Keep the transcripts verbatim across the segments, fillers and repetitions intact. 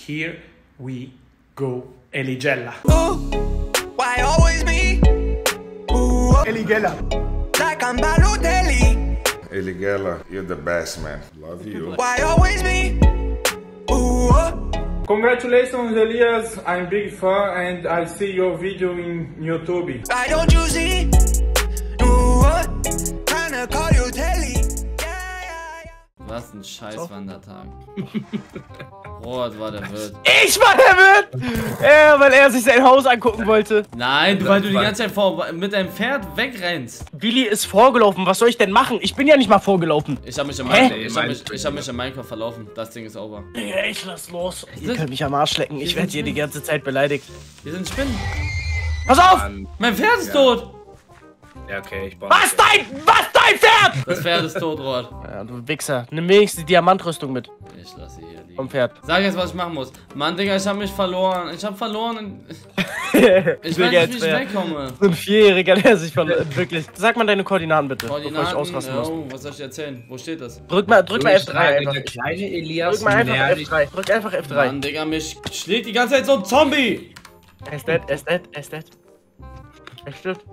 Here we go. Eligella. Ooh, why always me? Ooh, Eligella. like I'm Balotelli. Eligella, you're the best, man. Love you. Why always me? Ooh, Congratulations, Elias. I'm big fan and I see your video in YouTube. why don't you see? Ooh, tryna call you Telly. Yeah, yeah, yeah. Was ein scheiß Wandertag. Robert war der Wirt. Ich war der Wirt! Ja, weil er sich sein Haus angucken wollte. Nein, du, weil du die ganze Zeit vor, mit deinem Pferd wegrennst. Willi ist vorgelaufen, was soll ich denn machen? Ich bin ja nicht mal vorgelaufen. Ich hab mich im, Hä? ich hab mich, ich hab mich im Minecraft verlaufen. Das Ding ist over. Ja, ich lass los. Ihr könnt mich am Arsch lecken, ich werde hier die ganze Zeit beleidigt. Hier sind Spinnen. Pass auf! Mann. Mein Pferd ist tot. Ja, okay, ich baue. Was dein, was dein Pferd? Das Pferd ist tot, Robert. Ja, du Wichser, nimm wenigstens die Diamantrüstung mit. Ich lasse sie hier liegen. Vom Pferd. Sag jetzt, was ich machen muss. Mann, Digga, ich hab mich verloren. Ich hab verloren. Ich Ich weiß nicht, wie ich wegkomme. So ein Vierjähriger, der sich von wirklich. Sag mal deine Koordinaten bitte, bevor ich Koordinaten, ausrasten muss. oh, was soll ich dir erzählen? Wo steht das? Drück mal, drück mal F drei einfach. Der kleine Elias. Drück mal einfach nervt. F drei. Drück einfach F drei. Mann, Digga, mich schlägt die ganze Zeit so ein Zombie. Er ist dead, er ist dead, er ist dead. Er stirbt.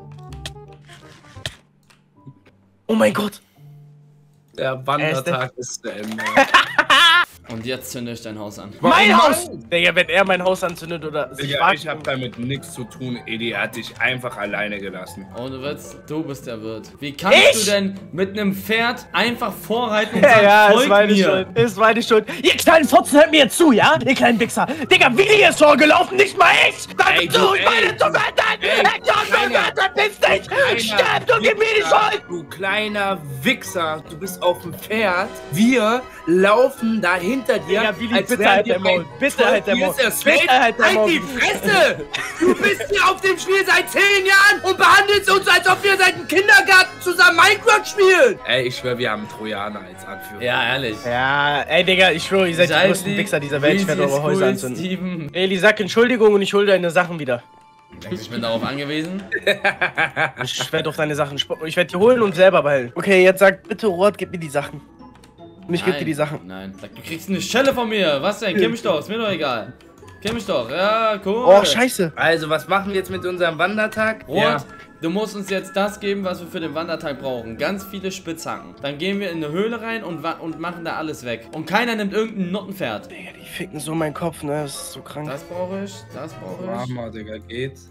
Oh mein Gott! Der Wandertag ist zu Ende. Und jetzt zünde ich dein Haus an. Mein Haus! Digga, wenn er mein Haus anzündet oder sich Digga, wagt. ich hab damit nichts zu tun. Edi hat dich einfach alleine gelassen. Ohne Witz, du bist der Wirt. Wie kannst Ich? du denn mit einem Pferd einfach vorreiten und sagen, Ja, ja, ist folg meine mir? Schuld. Ist meine Schuld. Ihr kleinen Fotzen, hört mir jetzt zu, ja? Ihr kleinen Wichser. Digga, Willi ist vorgelaufen, nicht mal ich! Sag Ey, zu, du, ich meine ey, zu du- werden! ey, Ich hab kleiner- verwirrt, bist nicht! Sterb und gib mir die Wichser, Schuld! Du kleiner Wichser, du bist auf dem Pferd. Wir laufen da hinter dir. Digga, Willi, als bitte wären halt wir dein Maul. ein Bitte halt dein Maul. twelve-years Bitte escape. halt dein Maul. Halt die Fresse! Du bist hier auf dem Spiel seit zehn Jahren und behandelst uns, als ob wir seit dem Kindergarten zusammen Minecraft spielen! Ey, ich schwör, wir haben Trojaner als Anführer. Ja, ehrlich. Ja, ey, Digga, ich schwöre, ihr seid die größten Wichser dieser Welt. Ich werde eure Häuser anzünden. Steven. Eli, sag Entschuldigung und ich hole deine Sachen wieder. Ich bin darauf angewiesen. Ich werde auf deine Sachen spucken. Ich werde die holen und selber behalten. Okay, jetzt sag bitte, Robert, gib mir die Sachen. Und ich geb dir die Sachen. Nein, sag, du kriegst eine Schelle von mir. Was denn? Kenn mich doch, ist mir doch egal. Kenn mich doch, ja, cool. Oh, scheiße. Also, was machen wir jetzt mit unserem Wandertag? Robert, du musst uns jetzt das geben, was wir für den Wandertag brauchen. Ganz viele Spitzhacken. Dann gehen wir in eine Höhle rein und, wa- und machen da alles weg. Und keiner nimmt irgendein Nuttenpferd. Digga, die ficken so meinen Kopf, ne? Das ist so krank. Das brauche ich, das brauche Mach ich. mal, Digga, geht's?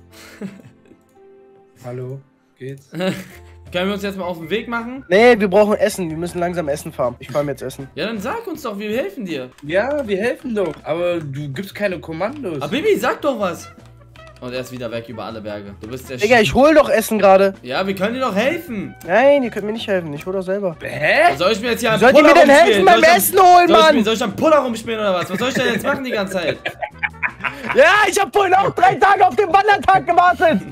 Hallo, geht's? Können wir uns jetzt mal auf den Weg machen? Nee, wir brauchen Essen. Wir müssen langsam Essen farmen. Ich farm jetzt Essen. Ja, dann sag uns doch, wir helfen dir. Ja, wir helfen doch. Aber du gibst keine Kommandos. Aber Bibi, sag doch was. Und er ist wieder weg über alle Berge. Du bist der Digga, Sch ich hol doch Essen gerade. Ja, wir können dir doch helfen. Nein, ihr könnt mir nicht helfen. Ich hol doch selber. Hä? Soll ich mir jetzt hier einen Sollt ihr mir Puller denn helfen rumspielen? beim Soll ich am- Essen holen, soll ich, mir- Mann? soll ich am Puller rumspielen oder was? Was soll ich denn jetzt machen die ganze Zeit? Ja, ich hab vorhin auch drei Tage auf den Wandertag gewartet.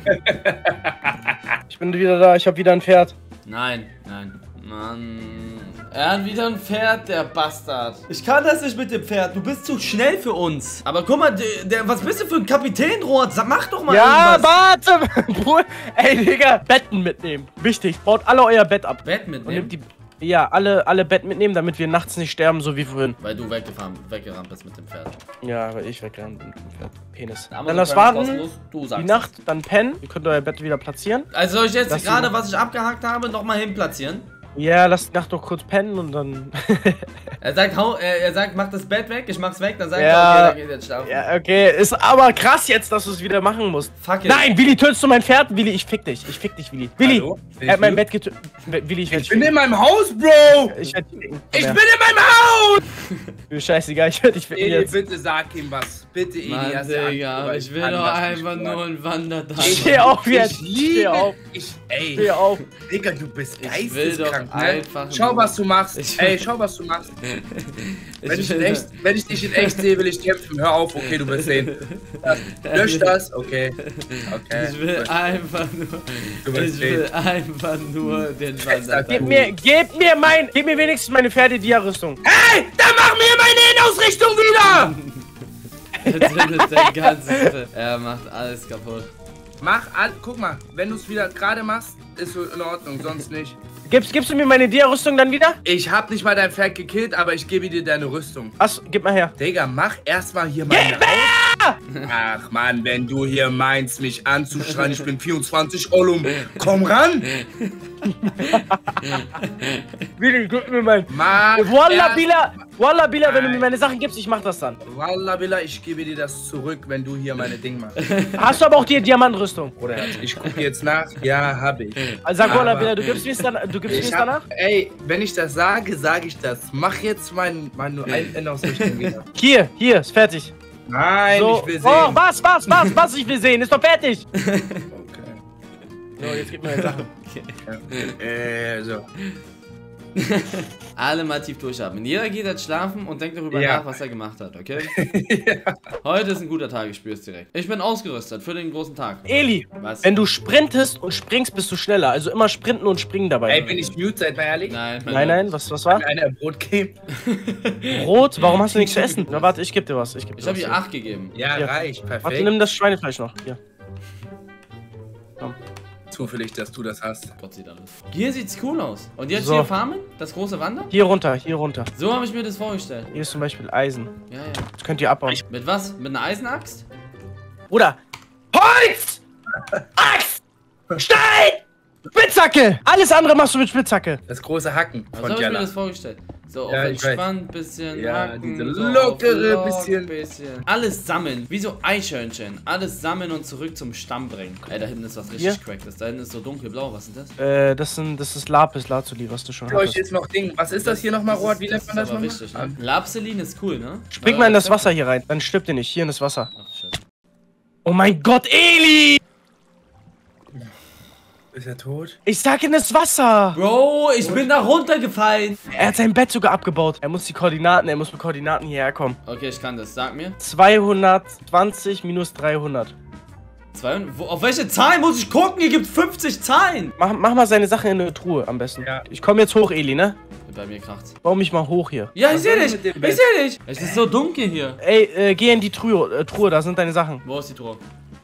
Ich bin wieder da. Ich hab wieder ein Pferd. Nein, nein. Mann. Er hat wieder ein Pferd, der Bastard. Ich kann das nicht mit dem Pferd. Du bist zu schnell für uns. Aber guck mal, der, der, was bist du für ein Kapitän, Robert? Sag, mach doch mal Ja, irgendwas. warte. Bruder. Ey, Digga, Betten mitnehmen. Wichtig. Baut alle euer Bett ab. Bett Und mitnehmen. nehmt die. Ja, alle, alle Bett mitnehmen, damit wir nachts nicht sterben, so wie vorhin. Weil du weggefahren, weggerannt bist mit dem Pferd. Ja, weil ich weggerannt bin mit dem Pferd. Penis. Amazon Dann lass Prime warten. kostenlos, du Die sagst Nacht, dann pennen. Ihr könnt euer Bett wieder platzieren. Also soll ich jetzt Lass gerade, ihn- was ich abgehakt habe, nochmal hinplatzieren? Ja, lasst die Nacht doch kurz pennen und dann. Er sagt, hau, er, er sagt, mach das Bett weg, ich mach's weg, dann sagt Ja. er, okay, dann geht jetzt schlafen. Ja, okay. Ist aber krass jetzt, dass du es wieder machen musst. Fuck it. Nein, Willi, tötest du mein Pferd? Willi, ich fick dich. Ich fick dich, Willi. Willi, Hallo? er hat mein Bett getötet. Willi, ich werd Ich dich bin in ficken. meinem Haus, Bro! Ich werd dich ficken. Ich Ja. bin in meinem Haus! Mir scheißegal, ich werd dich ficken Eli, jetzt. bitte sag ihm was. Bitte, Mann, Elias. sag ihm, Digga, aber aber ich will kann doch das nicht einfach hören. nur einen Wandertag. Ich steh auf jetzt. Ich Steh liebe, auf. ich, ey, Steh auf. Digga, du bist Ich will doch geisteskrank, ne? einfach Schau, nur- was du machst. Ich- Ey, schau, was du machst. Ich Wenn ich, in will- echt, wenn ich dich in echt sehe, will ich kämpfen. Hör auf, okay, du wirst sehen. Lösch das, okay. Okay. Ich will einfach nur, Du willst ich will sehen. einfach nur den Wandertag. Gib mir, gib mir mein, gib mir wenigstens meine Pferde-Dia-Rüstung. Hey, dann mach mir meine Innenausrichtung wieder! Er zündet sein ganzes, er macht alles kaputt. Mach all, guck mal, wenn du es wieder gerade machst, ist so in Ordnung, sonst nicht. Gibst, gibst du mir meine Dia-Rüstung dann wieder? Ich hab nicht mal dein Pferd gekillt, aber ich gebe dir deine Rüstung. Achso, gib mal her. Digga, mach erstmal hier meine Haus. Ach Mann, wenn du hier meinst, mich anzuschreien, ich bin vierundzwanzig Ollum. Komm ran! Willi, gib mir mein... Mach Wallah, erst- Bila, Wallah, Bila, wenn du mir Nein. meine Sachen gibst, ich mach das dann. Wallah, Billah, ich gebe dir das zurück, wenn du hier meine Ding machst. Hast du aber auch die Diamantrüstung? Oder ich gucke jetzt nach. Ja, hab ich. Also sag Wallah, Aber- Bila, du gibst mir es dann, du gibst mir es Ich danach? hab, ey, wenn ich das sage, sage ich das. Mach jetzt mein, mein nur ein Änderungsrichtung wieder. Hier, hier, ist fertig. Nein, So. ich will Oh, sehen. was, was, was, was, ich will sehen, ist doch fertig. Okay. So, jetzt gib mir meine Sachen. Äh, so. Alle mal tief durchatmen. Jeder geht jetzt schlafen und denkt darüber Ja. nach, was er gemacht hat, okay? Heute ist ein guter Tag, ich spür's direkt. Ich bin ausgerüstet für den großen Tag. Eli, Was? wenn du sprintest und springst, bist du schneller. Also immer sprinten und springen dabei. Ey, bin ich mute, seid mal ehrlich? Nein, Nein, nein, was, was war? Einer Brot geben? Brot? Warum hast du nichts zu essen? Na warte, ich geb dir was. Ich, geb dir Ich habe was. hier acht gegeben. Ja, Ja. reicht, Warte, perfekt. nimm das Schweinefleisch noch. Hier. Zufällig, dass du das hast. Gott sei Dank. Hier sieht's cool aus. Und jetzt So. hier farmen? Das große Wandern? Hier runter, hier runter. So habe ich mir das vorgestellt. Hier ist zum Beispiel Eisen. Ja, ja. Das könnt ihr abbauen. Mit was? Mit einer Eisenaxt? Oder Holz! Axt! Stein! Spitzhacke! Alles andere machst du mit Spitzhacke. Das große Hacken So von habe ich mir Jella. das vorgestellt. So, Ja, auf ich weiß. entspannt, bisschen Ja, hacken, diese so lockere auf lock, bisschen. bisschen. Alles sammeln, wie so Eichhörnchen. Alles sammeln und zurück zum Stamm bringen. Ey, da hinten ist was richtig Hier? cracktes. Da hinten ist so dunkelblau. Was ist das? Äh, das, sind, das ist Lapis Lazuli, was du schon Ich euch hast. jetzt noch Ding. Was ist das hier nochmal, Das Rot? ist- Wie das nennt man ist das aber nochmal? wichtig, ne? Lapselin ist cool, ne? Spring mal in das Wasser hier rein, dann stirbt ihr nicht. Hier in das Wasser. Ach, scheiße. Oh mein Gott, Eli! Ist er tot? Ich sag in das Wasser! Bro, ich bin da runtergefallen. Er hat sein Bett sogar abgebaut. Er muss die Koordinaten, er muss mit Koordinaten hierher kommen. Okay, ich kann das. Sag mir. zweihundertzwanzig minus dreihundert. zweihundert. Wo, auf welche Zahlen muss ich gucken? Hier gibt's fünfzig Zahlen. Mach, mach mal seine Sachen in eine Truhe am besten. Ja. Ich komme jetzt hoch, Eli, ne? Bei mir kracht's. Bau mich mal hoch hier. Ja, ich Was sehe soll dich. ich mit dem Ich Bett? sehe dich. Es ist so dunkel hier. Ey, äh, geh in die Truhe, äh, Truhe, da sind deine Sachen. Wo ist die Truhe?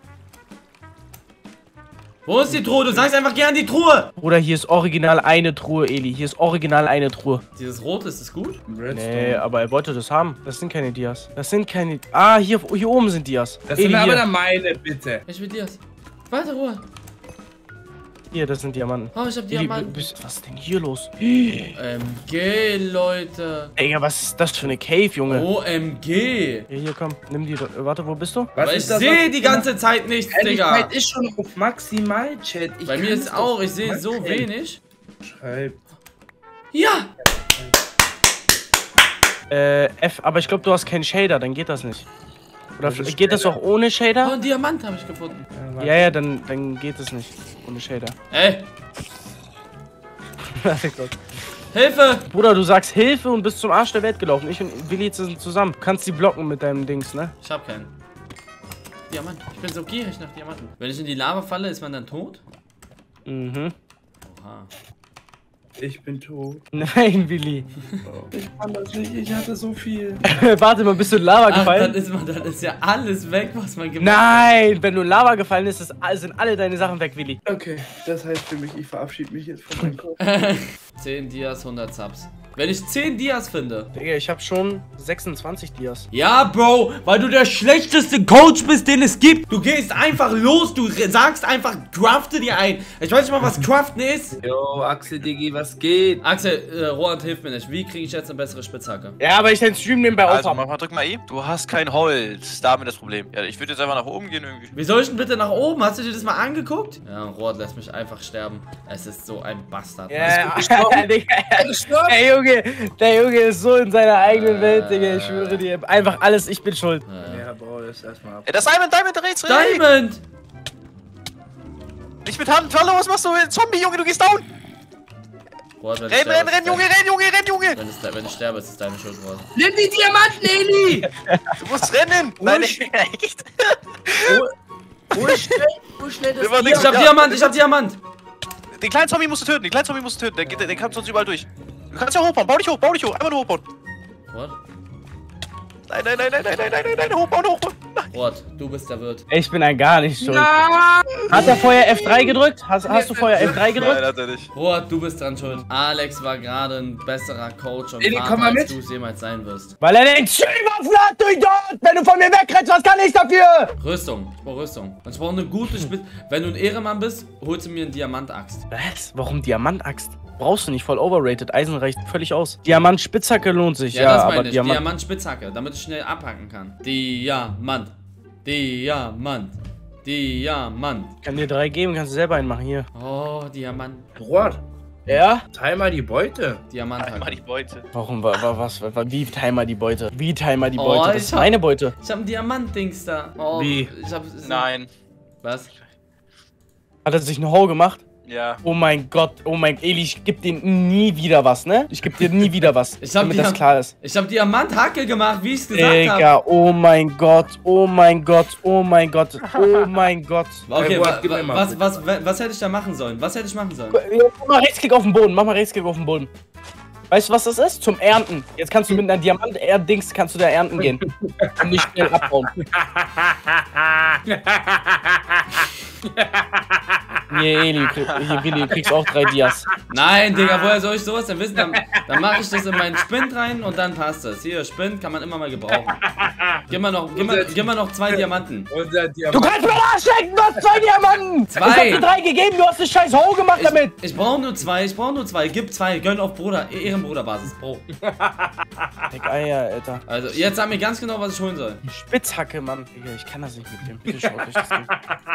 Wo ist die Truhe? Du sagst einfach gern die Truhe. Bruder, hier ist original eine Truhe, Eli. Hier ist original eine Truhe. Dieses Rot, ist das gut? Nee, aber er wollte das haben. Das sind keine Dias. Das sind keine... Ah, hier, hier oben sind Dias. Das Eli, sind aber hier. dann meine, bitte. Ich will Dias. Weiter Ruhe. Hier, das sind Diamanten. Oh, ich hab Eli, Diamanten. bist- was ist denn hier los? M G, Leute. Digga, was ist das für eine Cave, Junge? O M G. Hier, hier, komm. Nimm die... äh, Warte, wo bist du? Was Aber ich ist das, sehe was- die ganze Zeit nichts, Digga. Ehrlichkeit ist schon auf maximal, Chat. Ich Bei mir kann's ist doch auch, ich sehe mal so sehen. wenig. Schreib. Ja. Äh, F, aber ich glaube, du hast keinen Shader, dann geht das nicht. Oder Das ist geht das auch ohne Oh, Shader? ein Diamant habe ich gefunden. Ja, ja, dann, dann geht es nicht. Ohne Shader. Ey, Warte kurz. Hilfe. Bruder, du sagst Hilfe und bist zum Arsch der Welt gelaufen. Ich und Willi sind zusammen. Du kannst die blocken mit deinem Dings, ne? Ich hab keinen. Diamant. Ich bin so gierig nach Diamanten. Wenn ich in die Lava falle, ist man dann tot? Mhm. Oha. Ich bin tot. Nein, Willi. Ich kann das nicht, ich hatte so viel. Warte mal, bist du in Lava Ach, dann gefallen? ist, man, dann ist ja alles weg, was man gemacht hat. Nein, wenn du in Lava gefallen bist, ist, sind alle deine Sachen weg, Willi. Okay, das heißt für mich, ich verabschiede mich jetzt von meinem Kopf. zehn Dias, hundert Subs. Wenn ich zehn Dias finde. Digga, ich hab schon sechsundzwanzig Dias. Ja, Bro, weil du der schlechteste Coach bist, den es gibt. Du gehst einfach los, du sagst einfach, crafte dir ein. Ich weiß nicht mal, was craften ist. Yo, Axel Diggi, was geht? Axel, äh, Roland, hilf mir nicht. Wie kriege ich jetzt eine bessere Spitzhacke? Ja, aber ich den Stream nebenbei Also aufhab. mach mal, drück mal E. Du hast kein Holz. Damit das Problem. Ja, ich würde jetzt einfach nach oben gehen irgendwie. Wie soll ich denn bitte nach oben? Hast du dir das mal angeguckt? Ja, Roland lässt mich einfach sterben. Es ist so ein Bastard. Ja, gestorben? Digga. Gestorben? Der Junge, der Junge ist so in seiner eigenen Welt, Digga. Ich schwöre dir. Einfach alles, ich bin schuld. Ja, Bro, das erstmal ab. Ey, das Diamond, Diamond, rechts, rechts. Diamond! Nicht mit Hand. Hallo, was machst du? Zombie, Junge, du gehst down. Roland, wenn ich Renn, sterbe, renn, ist renn, es Junge, dein- renn, Junge, renn, Junge. Wenn, es, wenn ich sterbe, ist es deine Schuld, Roland. Nimm die Diamanten, Eli! Du musst rennen. Nein, Ruhig. nicht. Echt. Wo ist schnell, wo schnell das Wir waren Ich hab Ja. Diamant, ich hab Diamant! Den kleinen Zombie musst du töten. Den kleinen Zombie musst du töten. Der, geht- der kommt sonst überall durch. Du kannst ja hochbauen. Bau dich hoch, bau dich hoch. Einfach nur hochbauen. What? Nein, nein, nein, nein, nein, nein, nein, nein, nein, hochbauen, hochbauen. Nein. Rot, du bist der Wirt. Ich bin ein gar nicht schuld. Ja. Hat er vorher F drei gedrückt? Hast, hast du vorher F drei Nein, gedrückt? hat er nicht. Rot, du bist dran schuld. Alex war gerade ein besserer Coach und Eli, Vater, komm mal als mit. du es jemals sein wirst. Weil er den Schienwaffen hat, du Idiot! Wenn du von mir wegrennst, was kann ich dafür? Rüstung, ich brauche Rüstung. Und ich brauche eine gute Spitze. Wenn du ein Ehrenmann bist, holst du mir einen Diamantaxt. Was? Warum Diamantaxt? Brauchst du nicht, voll overrated. Eisen reicht völlig aus. Diamant-Spitzhacke lohnt sich, Ja, ja, das aber meine ich. Diamant... Diamant-Spitzhacke, damit ich schnell abhacken kann. Diamant. Diamant. Diamant. Ich kann dir drei geben, kannst du selber einen machen, hier. Oh, Diamant. Rot, Ja? teil mal die Beute. Diamanthacke. Mal die Beute. Warum, wa, wa, was, wa, wie Timer die Beute? Wie Timer die Oh, Beute? Das ich ist hab- meine Beute. Ich hab ein Diamant-Dings da. Oh, Wie? Ich hab, Nein. Was? Hat er sich eine Ho gemacht? Ja. Oh mein Gott, oh mein... Eli, ich geb dir nie wieder was, ne? Ich geb dir nie wieder was, Ich hab damit Diam- das klar ist. Ich hab Diamanthacke gemacht, wie ich's gesagt habe. Digga, oh mein Gott, oh mein Gott, oh mein Gott, oh mein Gott. Okay, Ey, wa Rot, gib mir mal was, bitte. was, was, was hätte ich da machen sollen? Was hätte ich machen sollen? Mach mal Rechtsklick auf den Boden, mach mal Rechtsklick auf den Boden. Weißt du, was das ist? Zum Ernten. Jetzt kannst du mit einer Diamant-Erd-Dings kannst du da ernten gehen. Und nicht schnell abbauen. Nee, Eli, krieg- hier, Willi, du kriegst auch drei Dias. Nein, Digga, woher soll ich sowas denn wissen? Dann, dann mache ich das in meinen Spind rein und dann passt das. Hier, Spind kann man immer mal gebrauchen. Gib mal noch, gib mal, gib mal noch zwei Diamanten. Unser Du Diamant. kannst mir nachschenken, du hast zwei Diamanten! Zwei. Ich hab dir drei gegeben, du hast eine scheiß Ho gemacht Ich, damit! ich brauche nur zwei, ich brauche nur zwei. Gib zwei, gönn auf Bruder, Ehrenbruderbasis, Bro. Dick Eier, Alter. Also, jetzt sag mir ganz genau, was ich holen soll. Spitzhacke, Mann. Digga, ich kann das nicht mit dem. Bitte schaut euch das an.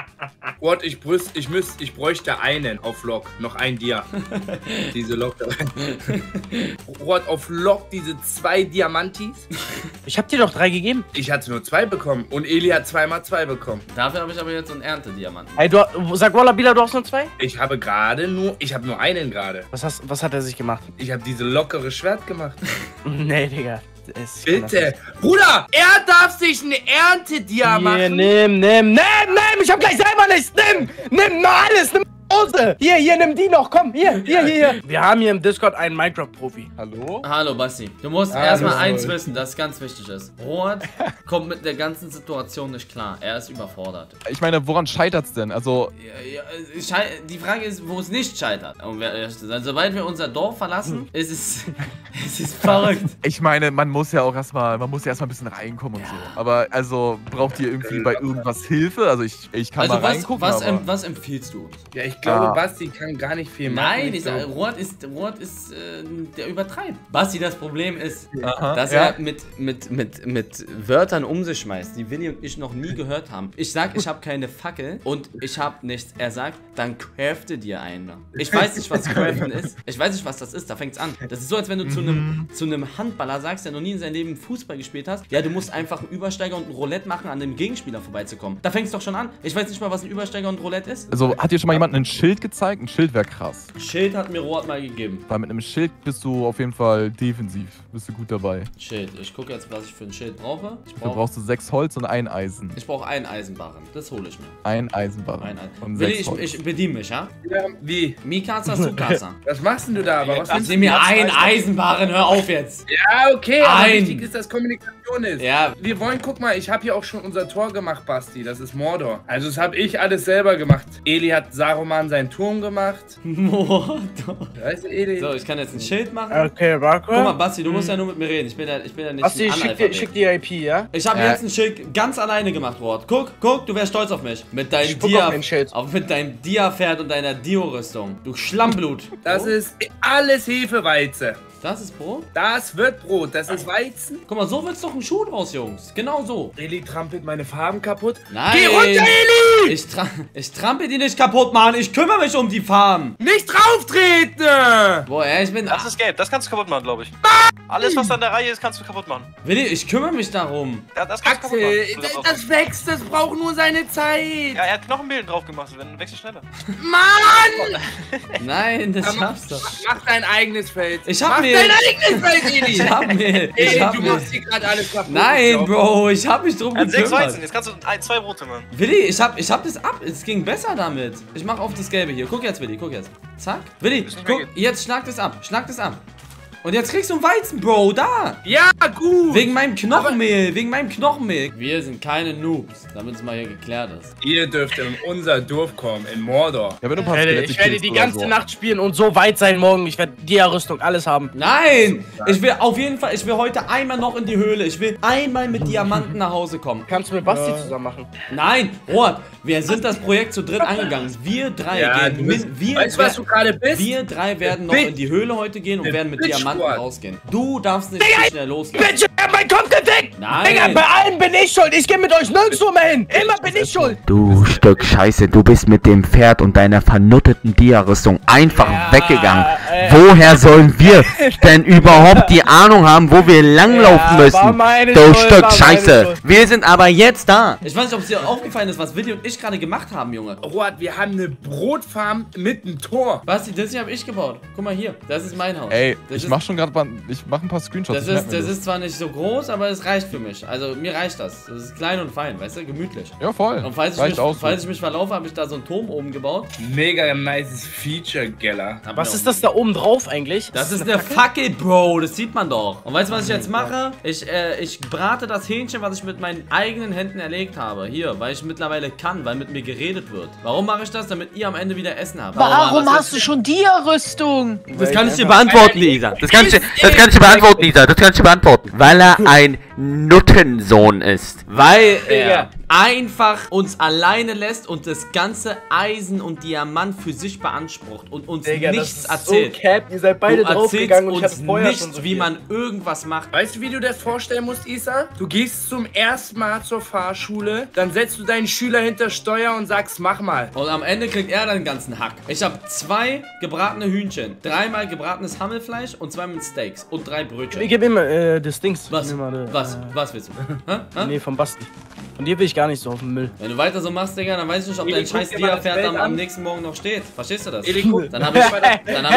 Rot, ich brüst, ich müsst, ich bräuchte einen auf Lock. Noch ein Dia. Diese Lock da rein. Rot, auf Lock diese zwei Diamantis. Ich hab dir doch drei gegeben. Ich hatte nur zwei bekommen und Eli hat zweimal zwei bekommen. Dafür habe ich aber jetzt so einen Ernte-Diamanten. Ey, du, sag Wallabila, du hast nur zwei? Ich habe gerade nur, ich habe nur einen gerade. Was, hast, was hat er sich gemacht? Ich habe diese lockere Schwert gemacht. Nee, Digga. Es- ich kann das Bitte. Bruder, er darf sich eine Erntedia nicht. Hier, machen. nimm, nimm, nimm, nimm! Ich hab gleich selber nichts! Nimm! Nimm mal alles! Nimm Hose! Hier, hier, nimm die noch! Komm, hier, hier, hier, hier! Wir haben hier im Discord einen Minecraft-Profi. Hallo? Hallo, Basti. Du musst Hallo. erstmal eins wissen, das ganz wichtig ist. Rot kommt mit der ganzen Situation nicht klar. Er ist überfordert. Ich meine, woran scheitert's denn? Also, Ja, ja, schei- die Frage ist, wo es nicht scheitert. Um ehrlich zu sein. Sobald wir unser Dorf verlassen, ist es, es ist verrückt. ich meine, man muss ja auch erstmal, man muss ja erstmal ein bisschen reinkommen und so. Aber also, braucht ihr irgendwie bei irgendwas Hilfe? Also ich, ich kann Also mal was, reingucken, was, aber... em, was empfiehlst du uns? Ja, ich glaube, Ah. Basti kann gar nicht viel machen. Nein, ich sage, glaube- Rot ist, Rot ist, äh, der übertreibt. Basti, das Problem ist, Aha, dass ja. er mit, mit, mit, mit Wörtern um sich schmeißt, die Willi und ich noch nie gehört haben. Ich sag, ich habe keine Fackel und ich habe nichts. Er sagt, dann crafte dir eine. Ich weiß nicht, was craften ist. Ich weiß nicht, was das ist. Da fängt's an. Das ist so, als wenn du zu einem zu einem Handballer sagst, der noch nie in seinem Leben Fußball gespielt hast. Ja, du musst einfach einen Übersteiger und ein Roulette machen, an dem Gegenspieler vorbeizukommen. Da fängt's doch schon an. Ich weiß nicht mal, was ein Übersteiger und Roulette ist. Also, hat dir schon mal jemand ein Schild gezeigt? Ein Schild wäre krass. Schild hat mir Rot mal gegeben. Weil mit einem Schild bist du auf jeden Fall defensiv. Bist du gut dabei. Schild. Ich gucke jetzt, was ich für ein Schild brauche. Ich Da brauche brauchst du sechs Holz und ein Eisen. ich brauch einen Eisenbarren. Das hole ich mir. Ein Eisenbarren. Ein Eisen. Und Willi, sechs ich, Holz. ich bediene mich, ja? Ja, wie? Mikasa, Sukasa. Was machst denn du da? Aber was Ich willst du nehme mir jetzt? einen Eisenbarren, hör auf jetzt. Ja, okay, aber Ein. wichtig ist, dass Kommunikation ist. Ja. Wir wollen, guck mal, ich habe hier auch schon unser Tor gemacht, Basti. Das ist Mordor. Also das habe ich alles selber gemacht. Eli hat Saruman seinen Turm gemacht. Mordor. Weißt du, Eli? So, ich kann jetzt ein Schild machen. Okay, warte. Guck mal, Basti, du musst ja nur mit mir reden. Ich bin ja, ich bin ja nicht Basti, ein schick dir, Analphabet. schick dir I P, ja? Ich habe Ja. jetzt ein Schild ganz alleine gemacht, Rot. Guck, guck, du wärst stolz auf mich. Mit deinem Spuck Dia, auf den Schild. auch mit deinem Dia-Pferd und deiner Dio-Rüstung. Du Schlammblut. Das Oh, ist alles Hefeweize. das ist Brot? Das wird Brot. Das ist Weizen. Guck mal, so wird's doch ein Schuh draus, Jungs. Genau so. Eli trampelt meine Farben kaputt. Nein. Geh runter, Eli! Ich, tra ich trampel die nicht kaputt, Mann. Ich kümmere mich um die Farm. Nicht drauftreten! Boah, ey, ich bin... Das ist gelb, das kannst du kaputt machen, glaube ich. Alles, was an der Reihe ist, kannst du kaputt machen. Willi, ich kümmere mich darum. Ja, das kannst du kaputt Axel, machen. das, das wächst. Das braucht nur seine Zeit. Ja, er hat Knochenbilden drauf gemacht, dann wächst du schneller. Mann! Nein, das Ja, mach- schaffst du. Mach dein eigenes Feld. Ich hab Mach mir- dein eigenes Feld, Eli. Ich hab mir... Ich Eli, hab du mir... machst hier gerade alles kaputt. Nein, Ich glaub. Bro, ich hab mich drum Er hat sechs Weizen, gekümmert. jetzt kannst du ein, zwei Brote machen. Willi, ich hab, ich hab das ab. Es ging besser damit. Ich mach auf das Gelbe hier. Guck jetzt, Willi, guck jetzt. Zack. Willi, Müssen nicht mehr guck, jetzt schlag das ab. Schlag das ab. Und jetzt kriegst du einen Weizen, Bro, da. Ja, gut. Wegen meinem Knochenmehl, wegen meinem Knochenmehl. Wir sind keine Noobs, damit es mal hier geklärt ist. Ihr dürft in unser Dorf kommen, in Mordor. Ja, wenn du ein paar Alter, Skelette ich werde killst die oder ganze so. Nacht spielen und so weit sein morgen. Ich werde Dia-Rüstung, alles haben. Nein! Ich will auf jeden Fall, ich will heute einmal noch in die Höhle. Ich will einmal mit Diamanten nach Hause kommen. Kannst du mit Basti zusammen machen? Nein, Robert, wir sind das Projekt zu dritt angegangen. Wir drei Ja, gehen du bist, min, wir, weißt du, was du gerade bist? wir drei werden noch Bitch. in die Höhle heute gehen und Bitch. werden mit Bitch Diamanten Squad. rausgehen. Du darfst nicht so schnell losgehen. Bitch, ich hab meinen Kopf gedeckt! Nein. Digga, bei allem bin ich schuld. Ich geh mit euch nirgendwo mehr hin. Immer bin ich schuld. Du Stück Scheiße, du bist mit dem Pferd und deiner vernutteten Dia-Rüstung einfach Ja, weggegangen. äh. Woher sollen wir denn überhaupt die Ahnung haben, wo wir langlaufen Ja, müssen? war meine Du Schuld, Stück war meine Scheiße. Schuld. Wir sind aber jetzt da. Ich weiß nicht, ob es dir aufgefallen ist, was Willi und ich gerade gemacht haben, Junge. Robert, wir haben eine Brotfarm mit einem Tor. Basti, das hier habe ich gebaut. Guck mal hier, das ist mein Haus. Ey, das ich ist, mach schon gerade mal, ich mach ein paar Screenshots. Das ich merk ist, mir das ist zwar nicht so groß, aber es reicht für mich. Also mir reicht das. Das ist klein und fein, weißt du, gemütlich. Ja, voll. Und falls ich, Reicht mich, auch so. falls ich mich verlaufe, habe ich da so einen Turm oben gebaut. Mega nices Feature, Geller. Hab Was mir ist auch- das da oben drauf eigentlich? Das ist eine Fackel, Bro. Das sieht man doch. Und weißt du, was ich jetzt mache? Ich, äh, ich brate das Hähnchen, was ich mit meinen eigenen Händen erlegt habe. Hier, weil ich mittlerweile kann, weil mit mir geredet wird. Warum mache ich das? Damit ihr am Ende wieder Essen habt. Warum hast du schon Dia-Rüstung? Das kann ich dir beantworten, Lisa. Das kann ich dir, das kann ich dir beantworten, Lisa. Das kann ich dir beantworten. Weil er ein Nuttensohn ist. Weil er einfach uns alleine lässt und das ganze Eisen und Diamant für sich beansprucht und uns Digga, nichts das ist erzählt. So cap. Ihr seid beide Du erzählst draufgegangen und ich uns hatte vorher nichts, schon so wie viel. man irgendwas macht. Weißt du, wie du das vorstellen musst, Isa? Du gehst zum ersten Mal zur Fahrschule, dann setzt du deinen Schüler hinter Steuer und sagst, mach mal. Und am Ende kriegt er den ganzen Hack. Ich habe zwei gebratene Hühnchen, dreimal gebratenes Hammelfleisch und zwei mit Steaks und drei Brötchen. Ich geb immer äh, das Dings. Was? Nimm mal, äh, Was? Was willst du? Hä? Hä? Nee, vom Basti. Von dir will ich gar nicht so auf den Müll. Wenn du weiter so machst, Digga, dann weiß ich nicht, ob Eli, dein guck scheiß dir mal das Dia-Pferd Bild am, am an. nächsten Morgen noch steht. Verstehst du das? Eli, guck. Dann habe ich, dann hab ich, dann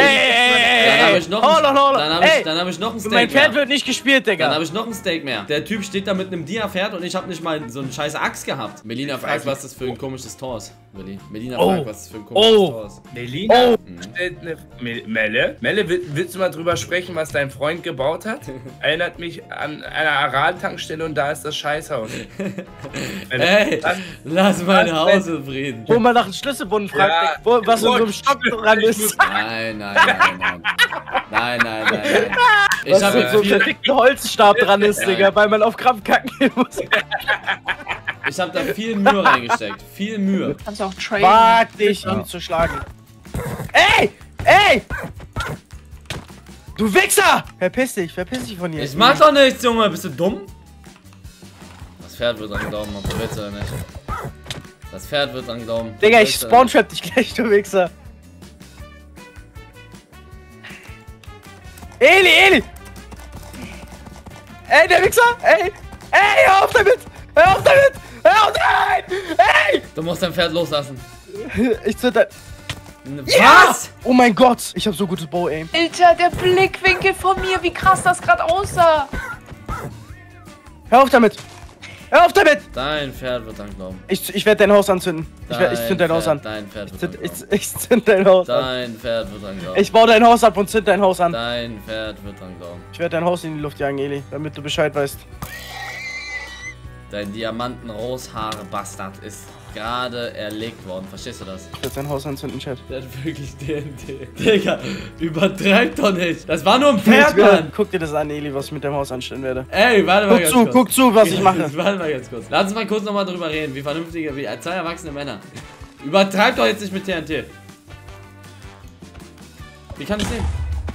hab ich noch, Hold on, hold on. dann hab ich, Ey, dann hab ich noch ein Steak Mein Pferd mehr. wird nicht gespielt, Digga. Dann habe ich noch ein Steak mehr. Der Typ steht da mit einem Dia-Pferd und ich habe nicht mal so eine scheiß Axt gehabt. Melina fragt, was das für ein komisches Tor ist. Willi. Melina Oh. fragt, was das für ein komisches Oh. Tor ist. Melina Oh. stellt eine... Me- Melle? Melle, will- willst du mal drüber sprechen, was dein Freund gebaut hat? Erinnert mich an eine Aral-Tankstelle und da ist das Scheißhaus. Melle, Ey, was- lass mein was Haus denn? in Frieden. Wo man nach dem Schlüsselbund fragt, Ja. Digga, wo, was in so einem Oh, Stock dran ist. Nein, nein, nein, nein. Nein, nein, nein, nein. Ich Was habe mit so einem viel, verdickten Holzstab dran ist, Ja. Digga, weil man auf Krampf kacken muss. ich hab da viel Mühe reingesteckt. Viel Mühe. Kannst auch traden. Wag dich, ihn zu schlagen. Ey! Ey! Du Wichser! Verpiss dich, verpiss dich von hier. Ich mach doch nichts, Junge. Bist du dumm? Das Pferd wird dran glauben, ob du willst oder nicht. Das Pferd wird dran glauben. ob du Digga, ich willst oder nicht. spawntrap dich gleich, du Wichser. Eli, Eli! Ey, der Wichser! Ey! Ey, hör auf damit! Hör auf damit! Hör auf damit! Ey! Du musst dein Pferd loslassen. Ich zünd ein... Was? Oh mein Gott! Ich hab so gutes Bow-Aim. Alter, der Blickwinkel von mir, wie krass das gerade aussah. Hör auf damit! Hör auf damit! Dein Pferd wird dran glauben. Ich, ich werde dein Haus anzünden. Ich, werd, ich Dein zünd dein Haus Pferd- an. Dein Pferd Ich wird zünd, dran ich, glauben. ich zünd dein Haus an. Dein Pferd wird dran glauben. Ich baue dein Haus ab und zünd dein Haus an. Dein Pferd wird dran glauben. Ich werde dein Haus in die Luft jagen, Eli, damit du Bescheid weißt. Dein Diamanten-Roshaare-Bastard ist gerade erlegt worden. Verstehst du das? Ich werde dein Haus anzünden, Chat. Der hat wirklich D N T. Digga, übertreib doch nicht. Das war nur ein Pferd, Mann. Guck dir das an, Eli, was ich mit deinem Haus anstellen werde. Ey, warte mal Guck ganz zu, kurz. guck zu, was ich mache. Warte mal ganz kurz. Lass uns mal kurz nochmal drüber reden, wie vernünftige, wie zwei erwachsene Männer. Übertreib doch jetzt nicht mit T N T. Wie kann ich sehen?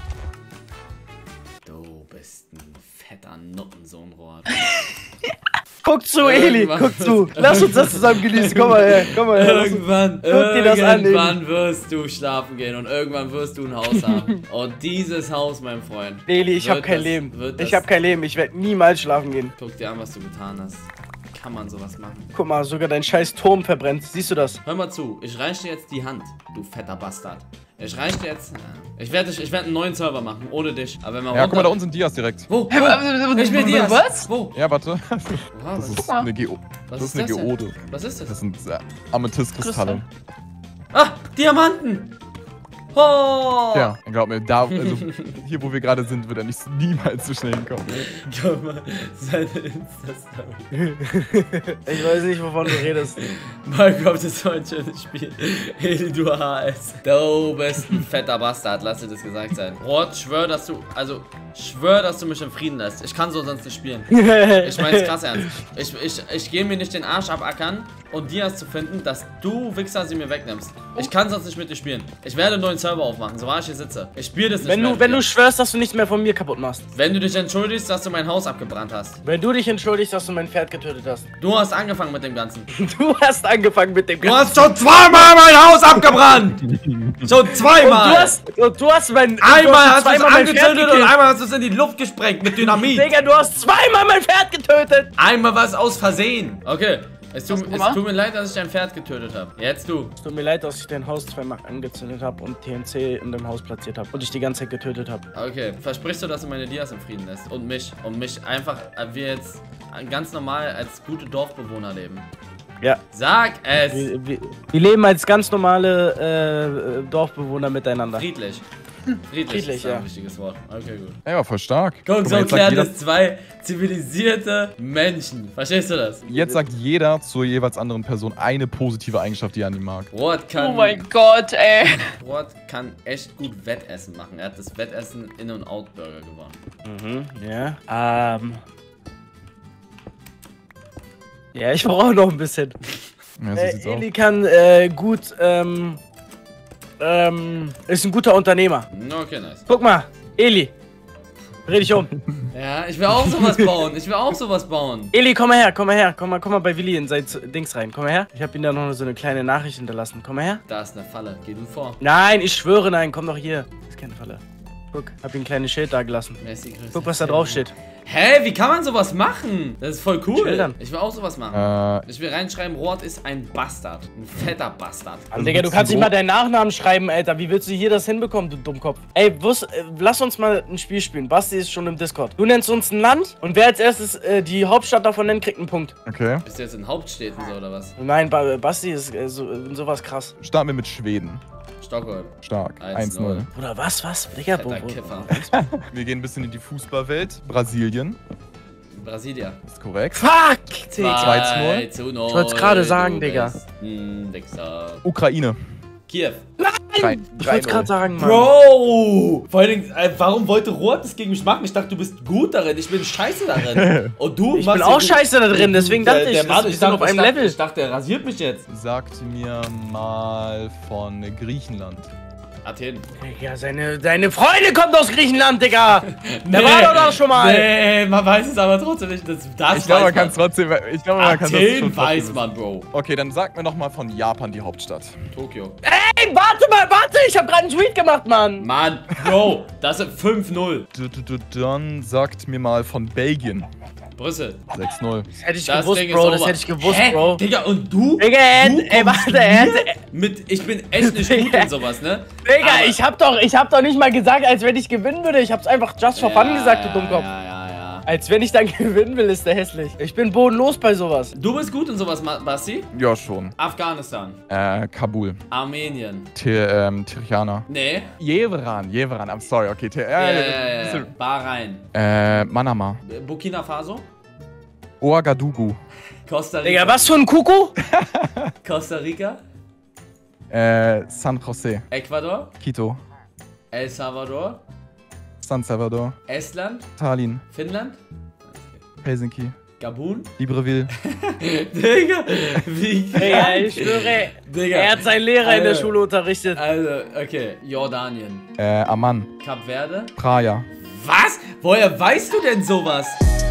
Du bist ein fetter Nuttensohn, Rohr. Guck zu, Eli, Irgendwann guck zu. Lass uns das zusammen genießen. Komm mal her, komm mal her. Irgendwann, Guck dir das an, irgendwann wirst du schlafen gehen und irgendwann wirst du ein Haus haben. Und dieses Haus, mein Freund. Eli, ich hab wird kein das- Leben. wird Ich das- hab kein Leben. Ich werde niemals schlafen gehen. Guck dir an, was du getan hast. Wie kann man sowas machen? Guck mal, sogar dein scheiß Turm verbrennt. Siehst du das? Hör mal zu, ich reiche dir jetzt die Hand, du fetter Bastard. Ich reiche dir jetzt. Ich werde ich werd einen neuen Server machen, ohne dich. Aber wenn wir Ja, guck mal, da runter. unten sind Dias direkt. Wo? Wo? Ich will Dias. Was? Wo? Ja, warte. Oha, Das was, ist eine Geo. was Das ist ist eine das denn? Geode. Was ist Das das? sind äh, Amethystkristalle. Ah, Diamanten! Oh! Ja, glaub mir, da, also hier, wo wir gerade sind, wird er nicht niemals so schnell hinkommen. Guck mal, seine Insta-Story. Ich weiß nicht, wovon du redest. Minecraft ist so ein schönes Spiel. Heli, du H S. Du bist ein fetter Bastard, lass dir das gesagt sein. Rot, schwör, dass du, also, schwör, dass du mich in Frieden lässt. Ich kann so sonst nicht spielen. Ich mein's krass ernst. Ich, ich, ich gehe mir nicht den Arsch abackern und Dias zu finden, dass du, Wichser, sie mir wegnimmst. Ich kann sonst nicht mit dir spielen. Ich werde einen neuen Server aufmachen, so wahr ich hier sitze. Ich spiele das nicht wenn mehr. Du, wenn du schwörst, dass du nichts mehr von mir kaputt machst. Wenn du dich entschuldigst, dass du mein Haus abgebrannt hast. Wenn du dich entschuldigst, dass du mein Pferd getötet hast. Du hast angefangen mit dem Ganzen. Du hast angefangen mit dem Ganzen. Du hast schon zweimal mein Haus abgebrannt! Schon zweimal! Und du hast, und du hast mein... Einmal hast du es angezündet und einmal hast du es in die Luft gesprengt mit Dynamit. Digga, du hast zweimal mein Pferd getötet! Einmal war es aus Versehen. Okay. Es tut, es tut mir leid, dass ich dein Pferd getötet habe. Jetzt du. Es tut mir leid, dass ich dein Haus zweimal angezündet habe und T N C in dem Haus platziert habe und dich die ganze Zeit getötet habe. Okay, versprichst du, dass du meine Dias in Frieden lässt? Und mich. Und mich einfach, wir jetzt ganz normal als gute Dorfbewohner leben. Ja. Sag es! Wir, wir, wir leben als ganz normale äh, Dorfbewohner miteinander. Friedlich. Friedlich, Friedlich, ist ein ja. wichtiges Wort. Okay, gut. Ja, war voll stark. Guck, so jetzt sagt klären jeder- das zwei zivilisierte Menschen. Verstehst du das? Jetzt sagt jeder zur jeweils anderen Person eine positive Eigenschaft, die er an ihm mag. Rot kann, Oh mein Gott, ey. Rot kann echt gut Wettessen machen. Er hat das Wettessen In- und Out-Burger gewonnen. Mhm, ja. Ähm. Ja, ich brauche noch ein bisschen. Ja, so äh, sieht's aus. Eli kann äh, gut, ähm, ähm, ist ein guter Unternehmer. Okay, nice. Guck mal, Eli, dreh dich um. Ja, ich will auch sowas bauen. Ich will auch sowas bauen. Eli, komm mal her, komm mal her, komm mal, komm mal bei Willi in sein Z- Dings rein. Komm mal her. Ich habe ihm da noch so eine kleine Nachricht hinterlassen. Komm mal her. Da ist eine Falle. Geh du vor. Nein, ich schwöre, nein, komm doch hier. Das ist keine Falle. Guck, hab ihm ein kleines Schild da gelassen. Messi, grüß Guck, dich. was da drauf steht. Hä, wie kann man sowas machen? Das ist voll cool. Schildern. Ich will auch sowas machen. Äh, Ich will reinschreiben, Rot ist ein Bastard. Ein fetter Bastard. Also, Digga, du kannst nicht mal deinen Nachnamen schreiben, Alter. Wie willst du hier das hinbekommen, du Dummkopf? Ey, wuss, äh, lass uns mal ein Spiel spielen. Basti ist schon im Discord. Du nennst uns ein Land und wer als erstes äh, die Hauptstadt davon nennt, kriegt einen Punkt. okay. Bist du jetzt in Hauptstädten so oder was? Nein, ba Basti ist äh, so, in sowas krass. Starten wir mit Schweden. Stockholm. Stark. eins eins null. Oder was, was? Digga, wo, Fetter wo, Kiffer. Wir gehen ein bisschen in die Fußballwelt. Brasilien. Brasilia. Ist korrekt. Fuck, Digga. zwei zu null. zu null. Ich wollt's gerade sagen, Du Digga. bist ein Wichser. Ukraine. Kiew. Drei- Ich drei wollte null. gerade sagen, Mann. Bro! Vor allen Dingen, äh, warum wollte Rot das gegen mich machen? Ich dachte, du bist gut darin. Ich bin scheiße darin. Und du Ich machst bin auch ja- scheiße da drin, deswegen Der- dachte ich, der das- Mann, wir ich sind dachte, auf einem ich dachte, Level. Ich dachte, der rasiert mich jetzt. Sagt mir mal von Griechenland. Athen. Digga, seine, deine Freundin kommt aus Griechenland, Digga. Der war doch da schon mal. Nee, man weiß es aber trotzdem nicht. Das, das Ich glaube, man weiß kann es trotzdem. Ich glaube, man kann das Athen schon weiß trotzdem man, Bro. wissen. Okay, dann sag mir noch mal von Japan die Hauptstadt. Tokio. Ey, warte mal, warte, ich hab gerade einen Tweet gemacht, Mann. Mann, Bro, das ist fünf null. Du, du, du, dann sagt mir mal von Belgien. Brüssel. sechs null. Das hätte ich Das gewusst, Ding ist Bro, over. das hätte ich gewusst, Hä? Bro. Digga, und du? Digga, er du hätte- ey, kommst warte, er mir hätte- mit, ich bin echt nicht gut in sowas, ne? Digga, Aber- ich hab doch, ich hab doch nicht mal gesagt, als wenn ich gewinnen würde. Ich hab's einfach just for fun Ja, gesagt, du ja, Dummkopf. Ja, ja, ja. Als wenn ich dann gewinnen will, ist der hässlich. Ich bin bodenlos bei sowas. Du bist gut in sowas, Ma- Basti? Ja, schon. Afghanistan. Äh, Kabul. Armenien. Ti- ähm, Tirana. Nee. Jerewan, Jerewan, I'm sorry, okay. Ti- Ja, äh, ja, ja, ja. Bahrain. Äh, Manama. Burkina Faso. Ouagadougou. Costa Rica. Digga, was für ein Kuckuck? Costa Rica. Äh, San Jose. Ecuador. Quito. El Salvador. San Salvador. Estland. Tallinn. Finnland. Helsinki. Gabun. Libreville. Digga, wie Digga, ich schwöre, Digga. er hat seinen Lehrer in der Alter. Schule unterrichtet. Also, okay. Jordanien. Äh, Amman. Kap Verde. Praia. Was? Woher weißt du denn sowas?